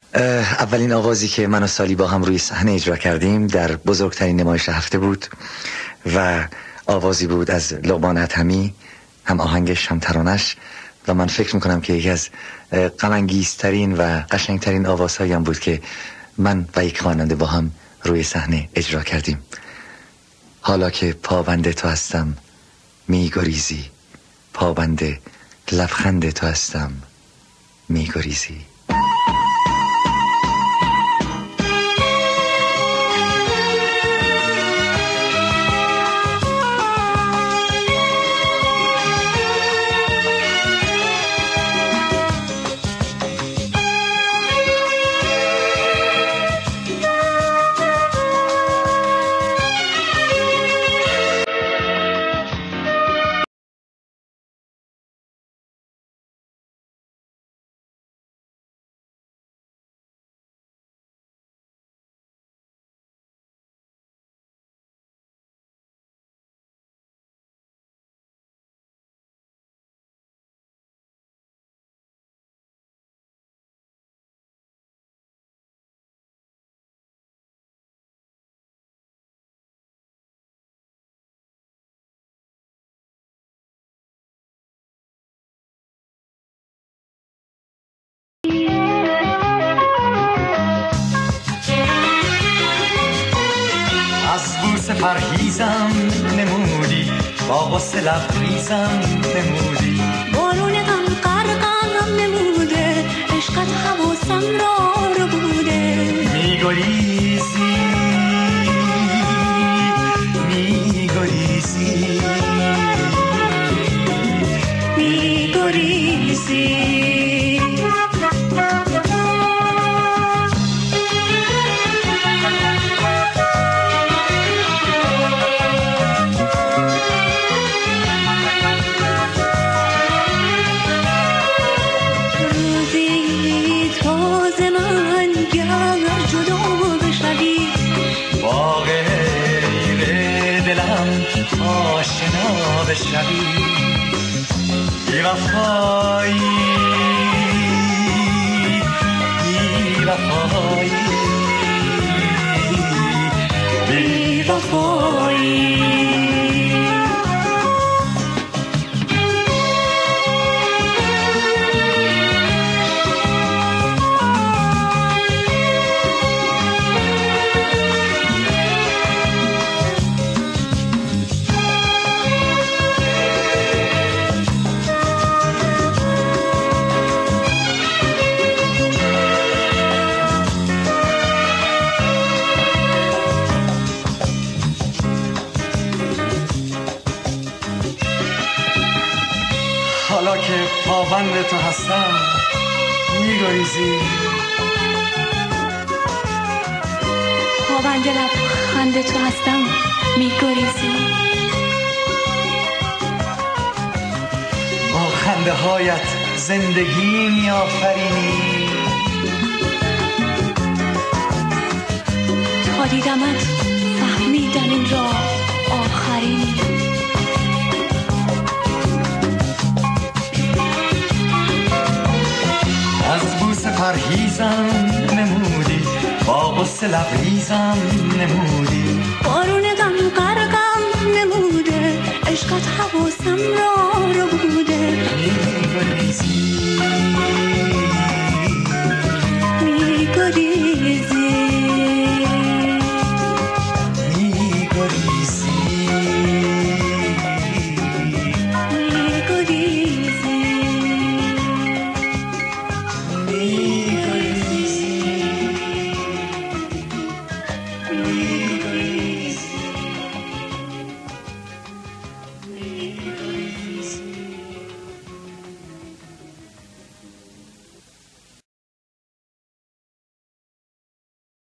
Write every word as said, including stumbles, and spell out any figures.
اولین آوازی که من و سالی با هم روی صحنه اجرا کردیم در بزرگترین نمایش هفته بود و آوازی بود از لقمان ادهمی، هم آهنگش هم ترانش، و من فکر میکنم که یکی از غم‌انگیزترین و قشنگترین آوازهایم بود که من و یک خواننده با هم روی صحنه اجرا کردیم. حالا که پابند تو هستم میگریزی، پابند لبخند تو هستم میگریزی. پرهیزم نمودی، با غصه لبریزم نمودی، بارون غم غرقم نموده، عشقت حواسم را رو بوده. میگریزی میگریزی میگریزی آشنا بشوی بی وفایی بی وفایی بی وفایی. حالا که پابند تو هستم میگریزی، پابند لبخند تو هستم میگریزی، با خنده هایت زندگی میآفرینی، تا دیدمت فهمیدم این را آخرینی. پرهیزم نمودی، با غصه لبریزم نمودی، بارون غم غرقم نموده، عشقت حواسم را رو بوده. میگریزی